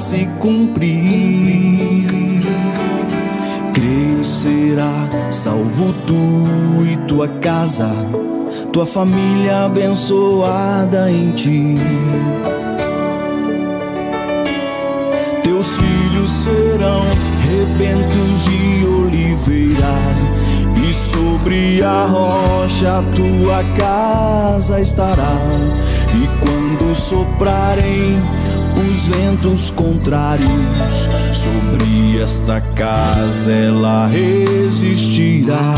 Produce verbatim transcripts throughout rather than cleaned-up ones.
se cumprir. Creio será salvo tu e tua casa, tua família abençoada em ti. Teus filhos serão rebentos de oliveira, e sobre a rocha tua casa estará. E quando soprarem os ventos contrários, sobre esta casa ela resistirá.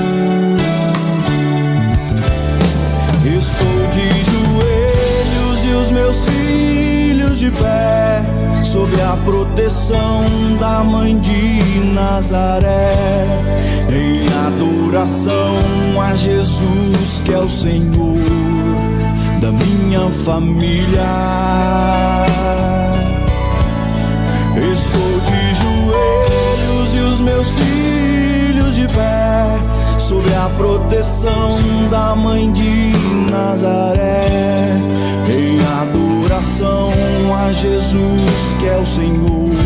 Estou de joelhos e os meus filhos de pé, sob a proteção da Mãe de Nazaré, em adoração a Jesus, que é o Senhor da minha família. Estou de joelhos e os meus filhos de pé, sob a proteção da Mãe de Nazaré, em adoração a Jesus, que é o Senhor